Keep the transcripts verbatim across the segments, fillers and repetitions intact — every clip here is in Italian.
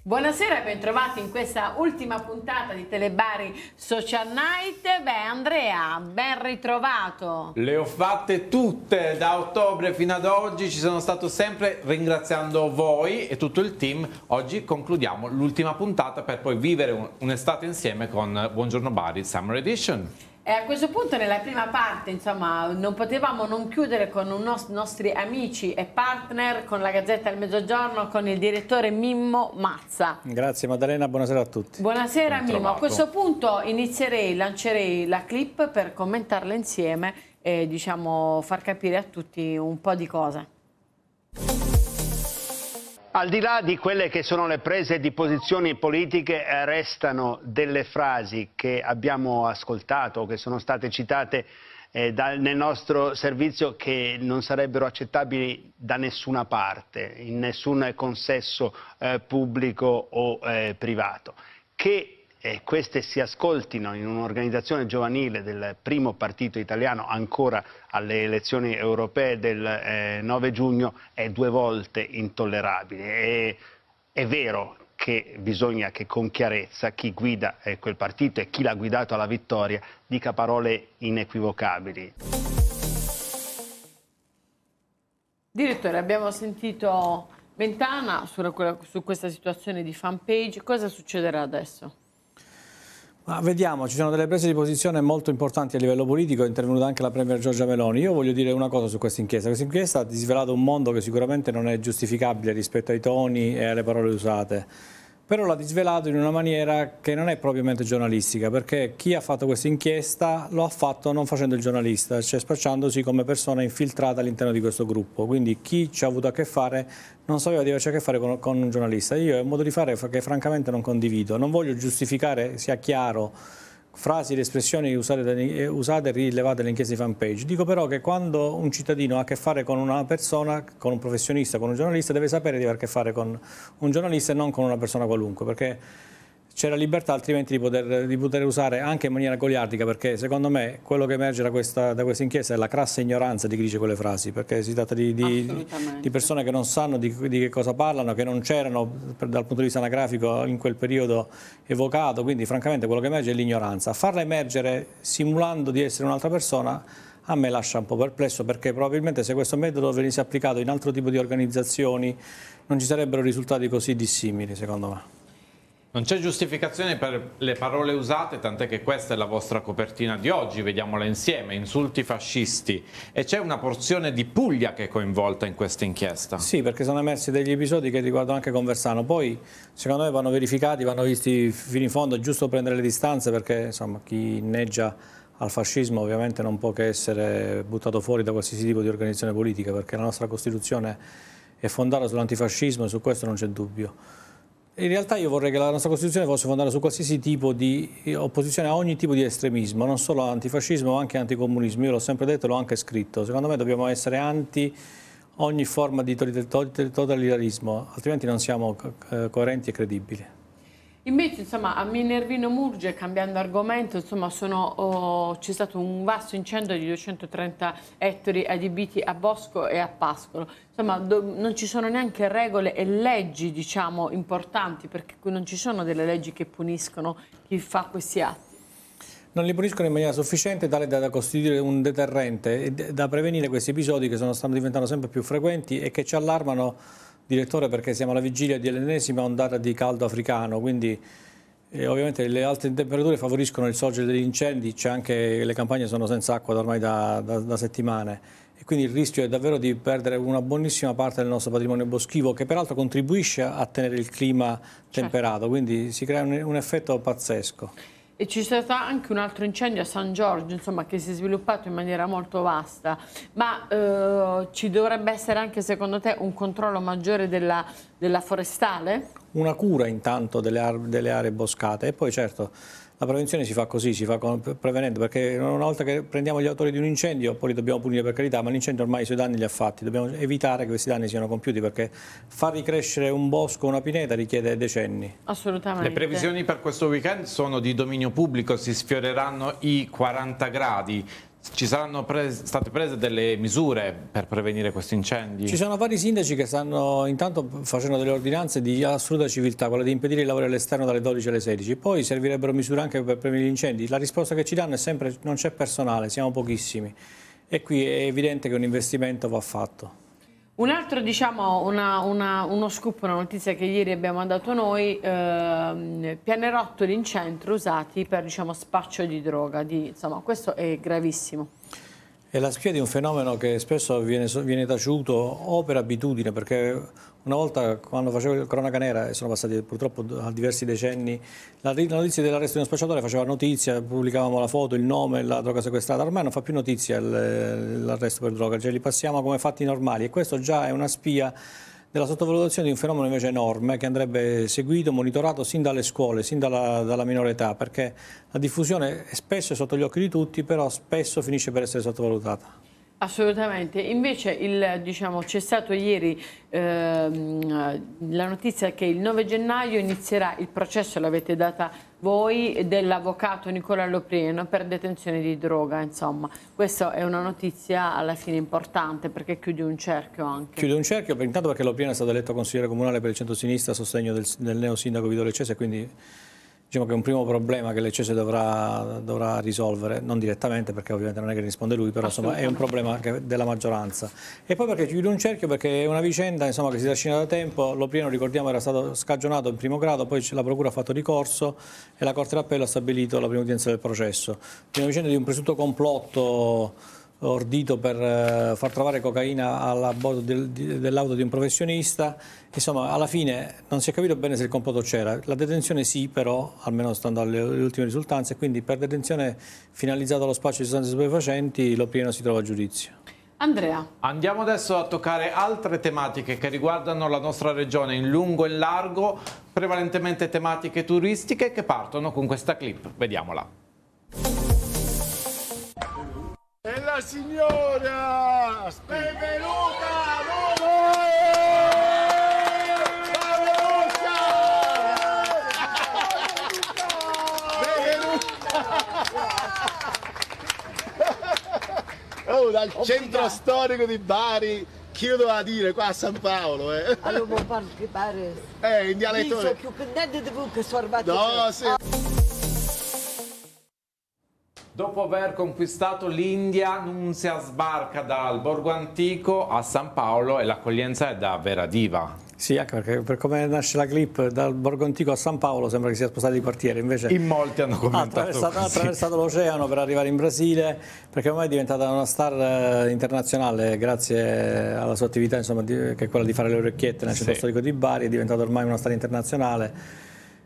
Buonasera e bentrovati in questa ultima puntata di Telebari Social Night. Beh, Andrea, ben ritrovato. Le ho fatte tutte da ottobre fino ad oggi, ci sono stato sempre ringraziando voi e tutto il team. Oggi concludiamo l'ultima puntata per poi vivere un'estate insieme con Buongiorno Bari Summer Edition. E a questo punto nella prima parte, insomma, non potevamo non chiudere con i nos nostri amici e partner, con la Gazzetta del Mezzogiorno, con il direttore Mimmo Mazza. Grazie Maddalena, buonasera a tutti. Buonasera Mimmo, a questo punto inizierei, lancerei la clip per commentarla insieme e diciamo far capire a tutti un po' di cose. Al di là di quelle che sono le prese di posizioni politiche, eh, restano delle frasi che abbiamo ascoltato, che sono state citate eh, da, nel nostro servizio, che non sarebbero accettabili da nessuna parte, in nessun consesso eh, pubblico o eh, privato. Che eh, queste si ascoltino in un'organizzazione giovanile del primo partito italiano ancora alle elezioni europee del eh, nove giugno è due volte intollerabile. E, è vero che bisogna che con chiarezza chi guida eh, quel partito e chi l'ha guidato alla vittoria dica parole inequivocabili. Direttore, abbiamo sentito Mentana su, su questa situazione di fanpage. Cosa succederà adesso? Ma vediamo, ci sono delle prese di posizione molto importanti a livello politico, è intervenuta anche la Premier Giorgia Meloni. Io voglio dire una cosa su questa inchiesta. Questa inchiesta ha disvelato un mondo che sicuramente non è giustificabile rispetto ai toni e alle parole usate, però l'ha disvelato in una maniera che non è propriamente giornalistica, perché chi ha fatto questa inchiesta lo ha fatto non facendo il giornalista, cioè spacciandosi come persona infiltrata all'interno di questo gruppo. Quindi chi ci ha avuto a che fare non sapeva di averci a che fare con, con un giornalista. Io è un modo di fare che francamente non condivido. Non voglio giustificare, sia chiaro, frasi ed espressioni usate, usate e rilevate nell'inchiesta di fanpage. Dico però che quando un cittadino ha a che fare con una persona, con un professionista, con un giornalista, deve sapere di avere a che fare con un giornalista e non con una persona qualunque, perché c'è la libertà altrimenti di poter, di poter usare anche in maniera goliardica, perché secondo me quello che emerge da questa, da questa inchiesta è la crassa ignoranza di chi dice quelle frasi, perché si tratta di, di, di persone che non sanno di, di che cosa parlano, che non c'erano dal punto di vista anagrafico in quel periodo evocato, quindi francamente quello che emerge è l'ignoranza. Farla emergere simulando di essere un'altra persona a me lascia un po' perplesso, perché probabilmente se questo metodo venisse applicato in altro tipo di organizzazioni non ci sarebbero risultati così dissimili, secondo me. Non c'è giustificazione per le parole usate, tant'è che questa è la vostra copertina di oggi, vediamola insieme, insulti fascisti. E c'è una porzione di Puglia che è coinvolta in questa inchiesta. Sì, perché sono emersi degli episodi che riguardano anche Conversano. Poi, secondo me, vanno verificati, vanno visti fino in fondo, è giusto prendere le distanze, perché insomma, chi inneggia al fascismo ovviamente non può che essere buttato fuori da qualsiasi tipo di organizzazione politica, perché la nostra Costituzione è fondata sull'antifascismo e su questo non c'è dubbio. In realtà io vorrei che la nostra Costituzione fosse fondata su qualsiasi tipo di opposizione a ogni tipo di estremismo, non solo antifascismo ma anche anticomunismo. Io l'ho sempre detto e l'ho anche scritto. Secondo me dobbiamo essere anti ogni forma di totalitarismo, altrimenti non siamo coerenti e credibili. Invece, insomma, a Minervino Murge, cambiando argomento, insomma, oh, c'è stato un vasto incendio di duecentotrenta ettari adibiti a Bosco e a Pascolo. Insomma, do, non ci sono neanche regole e leggi, diciamo, importanti, perché non ci sono delle leggi che puniscono chi fa questi atti. Non li puniscono in maniera sufficiente, tale da costituire un deterrente e da prevenire questi episodi che sono, stanno diventando sempre più frequenti e che ci allarmano, direttore, perché siamo alla vigilia dell'ennesima ondata di caldo africano, quindi eh, ovviamente le alte temperature favoriscono il sorgere degli incendi, c'è anche, le campagne sono senza acqua da ormai da, da, da settimane e quindi il rischio è davvero di perdere una buonissima parte del nostro patrimonio boschivo, che peraltro contribuisce a tenere il clima temperato, certo. Quindi si crea un, un effetto pazzesco. E c'è stato anche un altro incendio a San Giorgio, insomma, che si è sviluppato in maniera molto vasta. Ma eh, ci dovrebbe essere anche, secondo te, un controllo maggiore della, della forestale? Una cura intanto delle, delle aree boscate e poi certo la prevenzione si fa così, si fa prevenendo, perché una volta che prendiamo gli autori di un incendio poi li dobbiamo punire per carità, ma l'incendio ormai i suoi danni li ha fatti, dobbiamo evitare che questi danni siano compiuti, perché far ricrescere un bosco o una pineta richiede decenni. Assolutamente. Le previsioni per questo weekend sono di dominio pubblico, si sfioreranno i quaranta gradi. ci saranno prese, state prese delle misure per prevenire questi incendi? Ci sono vari sindaci che stanno intanto facendo delle ordinanze di assoluta civiltà, quella di impedire il lavoro all'esterno dalle dodici alle sedici, poi servirebbero misure anche per prevenire gli incendi. La risposta che ci danno è sempre non c'è personale, siamo pochissimi e qui è evidente che un investimento va fatto. Un altro, diciamo, una, una, uno scoop, una notizia che ieri abbiamo dato noi, eh, pianerottoli in centro usati per, diciamo, spaccio di droga, di, insomma, questo è gravissimo. È la spia di un fenomeno che spesso viene, viene taciuto o per abitudine, perché una volta quando facevo il cronaca nera, e sono passati purtroppo diversi decenni, la notizia dell'arresto di uno spacciatore faceva notizia, pubblicavamo la foto, il nome, la droga sequestrata. Ormai non fa più notizia l'arresto per droga, cioè li passiamo come fatti normali e questo già è una spia della sottovalutazione di un fenomeno invece enorme che andrebbe seguito, monitorato sin dalle scuole, sin dalla, dalla minore età, perché la diffusione spesso è sotto gli occhi di tutti, però spesso finisce per essere sottovalutata. Assolutamente, invece il, diciamo, c'è stato ieri ehm, la notizia che il nove gennaio inizierà il processo, l'avete data voi, dell'avvocato Nicola Loprieno per detenzione di droga, insomma. Questa è una notizia alla fine importante perché chiude un cerchio anche. Chiude un cerchio, intanto perché Loprieno è stato eletto consigliere comunale per il centro-sinistra a sostegno del, del neo sindaco Vito Leccese, quindi diciamo che è un primo problema che Leccese dovrà, dovrà risolvere, non direttamente perché ovviamente non è che risponde lui, però insomma è un problema che, della maggioranza. E poi perché chiude un cerchio, perché è una vicenda insomma, che si trascina da tempo. Loprieno, ricordiamo, era stato scagionato in primo grado, poi la procura ha fatto ricorso e la Corte d'Appello ha stabilito la prima udienza del processo. È una vicenda di un presunto complotto ordito per eh, far trovare cocaina alla bordo del, dell'auto di un professionista. Insomma, alla fine non si è capito bene se il complotto c'era. La detenzione sì, però, almeno stando alle, alle ultime risultanze, quindi per detenzione finalizzata allo spaccio di sostanze stupefacenti Loprieno si trova a giudizio. Andrea. Andiamo adesso a toccare altre tematiche che riguardano la nostra regione in lungo e largo, prevalentemente tematiche turistiche che partono con questa clip. Vediamola. E la signora! Benvenuta! Oh, dal centro storico di Bari, chi lo doveva dire qua a San Paolo, eh? Allora, parlo che pare. Eh, in dialetto. Io sono più contenta di voi che sono arrivati. No, sì. Dopo aver conquistato l'India, Nunzia sbarca dal Borgo Antico a San Paolo e l'accoglienza è da Vera Diva. Sì, anche perché per come nasce la clip dal Borgo Antico a San Paolo sembra che sia spostato di quartiere, invece in molti hanno commentato ha attraversato, ha così. attraversato l'oceano per arrivare in Brasile, perché ormai è diventata una star internazionale grazie alla sua attività, insomma, di, che è quella di fare le orecchiette nel centro sì. storico di Bari, è diventata ormai una star internazionale.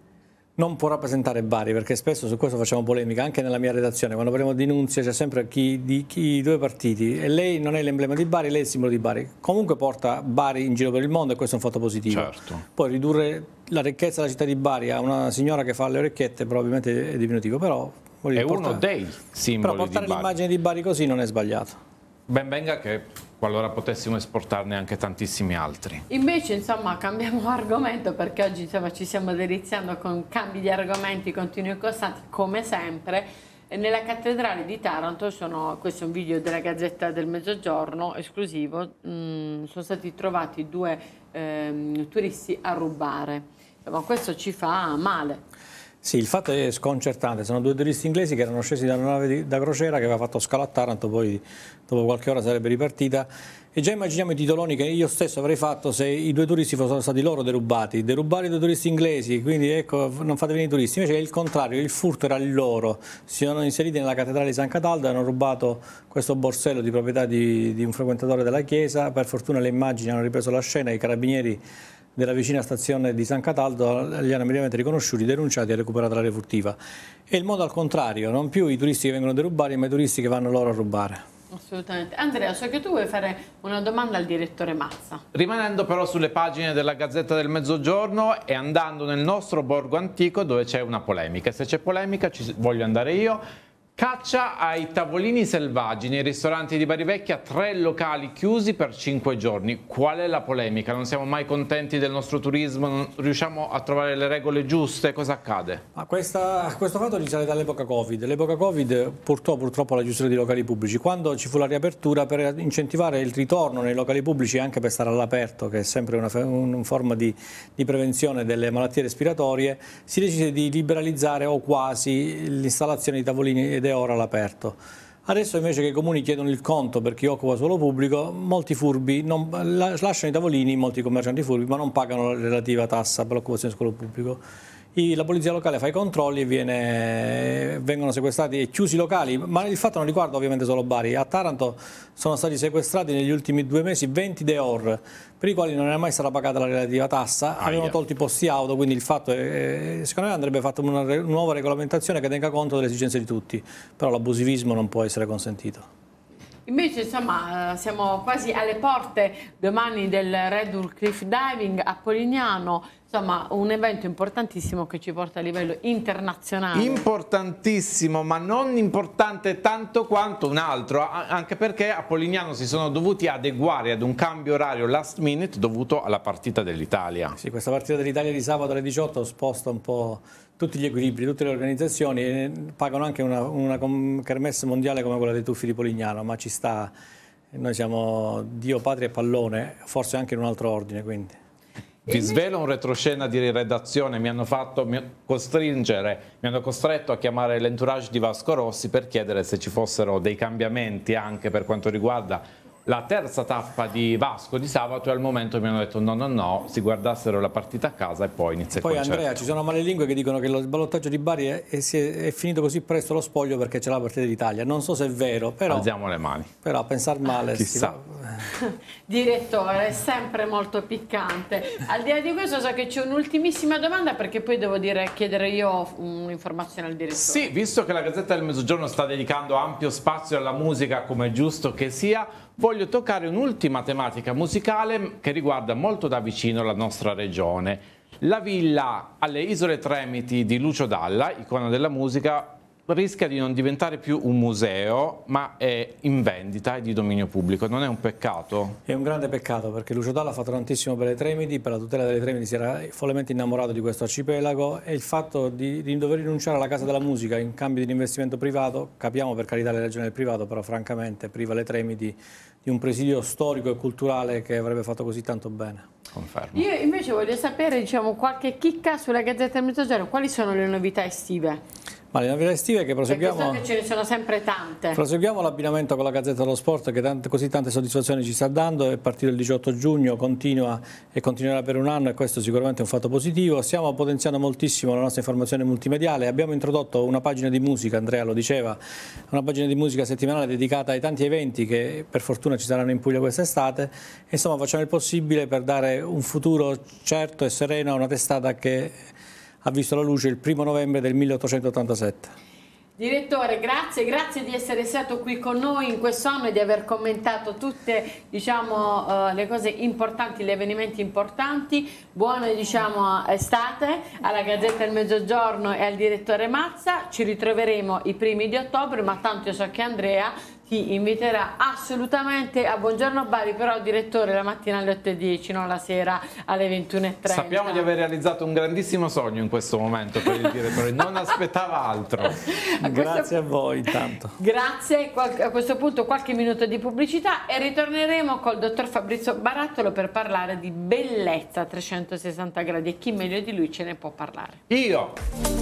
Non può rappresentare Bari, perché spesso su questo facciamo polemica, anche nella mia redazione, quando parliamo di Nunzia c'è sempre chi, di, chi, due partiti, e lei non è l'emblema di Bari, lei è il simbolo di Bari. Comunque porta Bari in giro per il mondo e questo è un fatto positivo. Certo. Poi ridurre la ricchezza della città di Bari a una signora che fa le orecchiette probabilmente è diminutivo, però... È porta, uno dei simboli però portare di Bari. l'immagine di Bari così non è sbagliato. Ben venga che qualora potessimo esportarne anche tantissimi altri. Invece, insomma, cambiamo argomento perché oggi insomma, ci stiamo deliziando con cambi di argomenti continui e costanti, come sempre. E nella cattedrale di Taranto, sono, questo è un video della Gazzetta del Mezzogiorno esclusivo, mh, sono stati trovati due ehm, turisti a rubare. Ma questo ci fa male. Sì, il fatto è sconcertante, sono due turisti inglesi che erano scesi da una nave di, da crociera che aveva fatto scalo a Taranto, poi dopo qualche ora sarebbe ripartita e già immaginiamo i titoloni che io stesso avrei fatto se i due turisti fossero stati loro derubati, derubare i due turisti inglesi, quindi ecco non fate venire i turisti, invece è il contrario, il furto era il loro, si sono inseriti nella cattedrale di San Cataldo e hanno rubato questo borsello di proprietà di, di un frequentatore della chiesa, per fortuna le immagini hanno ripreso la scena, i carabinieri della vicina stazione di San Cataldo li hanno immediatamente riconosciuti, denunciati e recuperato l'area furtiva. È il modo al contrario, non più i turisti che vengono derubati, ma i turisti che vanno loro a rubare. Assolutamente. Andrea, so che tu vuoi fare una domanda al direttore Mazza. Rimanendo però sulle pagine della Gazzetta del Mezzogiorno e andando nel nostro Borgo Antico dove c'è una polemica. Se c'è polemica ci voglio andare io. Caccia ai tavolini selvaggi nei ristoranti di Bari Vecchia, tre locali chiusi per cinque giorni. Qual è la polemica? Non siamo mai contenti del nostro turismo? Non riusciamo a trovare le regole giuste? Cosa accade? Ma questa, questo fatto risale dall'epoca Covid. L'epoca Covid portò purtroppo alla chiusura di locali pubblici. Quando ci fu la riapertura, per incentivare il ritorno nei locali pubblici e anche per stare all'aperto, che è sempre una, una forma di, di prevenzione delle malattie respiratorie, si decise di liberalizzare o quasi l'installazione di tavolini ed è ora all'aperto. Adesso invece che i comuni chiedono il conto per chi occupa suolo pubblico, molti furbi non, lasciano i tavolini, molti commercianti furbi, ma non pagano la relativa tassa per l'occupazione del suolo pubblico. I, la polizia locale fa i controlli e viene, vengono sequestrati e chiusi i locali, ma il fatto non riguarda ovviamente solo Bari. A Taranto sono stati sequestrati negli ultimi due mesi venti Deor, per i quali non è mai stata pagata la relativa tassa, Aia. avevano tolto i posti auto, quindi il fatto è, secondo me andrebbe fatta una re, nuova regolamentazione che tenga conto delle esigenze di tutti, però l'abusivismo non può essere consentito. Invece insomma siamo quasi alle porte domani del Red Bull Cliff Diving a Polignano, insomma un evento importantissimo che ci porta a livello internazionale. Importantissimo, ma non importante tanto quanto un altro, anche perché a Polignano si sono dovuti adeguare ad un cambio orario last minute dovuto alla partita dell'Italia. Sì, questa partita dell'Italia di sabato alle diciotto sposta un po' tutti gli equilibri, tutte le organizzazioni e pagano anche una, una kermesse mondiale come quella dei Tuffi di Polignano, ma ci sta, noi siamo Dio, Patria e Pallone, forse anche in un altro ordine, quindi. Vi svelo un retroscena di redazione, mi hanno fatto costringere, mi hanno costretto a chiamare l'entourage di Vasco Rossi per chiedere se ci fossero dei cambiamenti anche per quanto riguarda la terza tappa di Vasco di sabato, e al momento mi hanno detto no no no, si guardassero la partita a casa e poi inizia poi il concerto. Andrea, ci sono malelingue che dicono che il ballottaggio di Bari è, è, è finito così presto lo spoglio perché c'è la partita d'Italia, non so se è vero, però alziamo le mani, però a pensar male chissà. Direttore, è sempre molto piccante. Al di là di questo so che c'è un'ultimissima domanda, perché poi devo dire, chiedere io un'informazione al direttore. Sì, visto che la Gazzetta del Mezzogiorno sta dedicando ampio spazio alla musica come è giusto che sia, voglio toccare un'ultima tematica musicale che riguarda molto da vicino la nostra regione. La villa alle Isole Tremiti di Lucio Dalla, icona della musica, rischia di non diventare più un museo, ma è in vendita e di dominio pubblico. Non è un peccato? È un grande peccato, perché Lucio Dalla ha fatto tantissimo per le Tremiti, per la tutela delle Tremiti si era follemente innamorato di questo arcipelago, e il fatto di, di dover rinunciare alla Casa della Musica in cambio di un investimento privato, capiamo per carità le ragioni del privato, però francamente priva le Tremiti di un presidio storico e culturale che avrebbe fatto così tanto bene. Confermo. Io invece voglio sapere, diciamo, qualche chicca sulla Gazzetta del Mezzogiorno, quali sono le novità estive? Ma le novità estive che proseguiamo, perché so che ce ne sono sempre tante. Proseguiamo l'abbinamento con la Gazzetta dello Sport che tante, così tante soddisfazioni ci sta dando, è partito il diciotto giugno, continua e continuerà per un anno, e questo sicuramente è un fatto positivo. Stiamo potenziando moltissimo la nostra informazione multimediale, abbiamo introdotto una pagina di musica, Andrea lo diceva, una pagina di musica settimanale dedicata ai tanti eventi che per fortuna ci saranno in Puglia quest'estate, e insomma facciamo il possibile per dare un futuro certo e sereno a una testata che ha visto la luce il primo novembre del milleottocentottantasette. Direttore, grazie, grazie di essere stato qui con noi in questo anno e di aver commentato tutte, diciamo, uh, le cose importanti, gli avvenimenti importanti. Buona, diciamo, estate alla Gazzetta del Mezzogiorno e al direttore Mazza. Ci ritroveremo i primi di ottobre, ma tanto io so che Andrea ti inviterà assolutamente a Buongiorno Bari, però direttore la mattina alle otto e dieci, non la sera alle ventuno e trenta. Sappiamo di aver realizzato un grandissimo sogno in questo momento per il direttore, non aspettava altro. A Grazie questo... a voi intanto. Grazie, a questo punto qualche minuto di pubblicità e ritorneremo col dottor Fabrizio Barattolo per parlare di bellezza a trecentosessanta gradi, e chi meglio di lui ce ne può parlare. Io!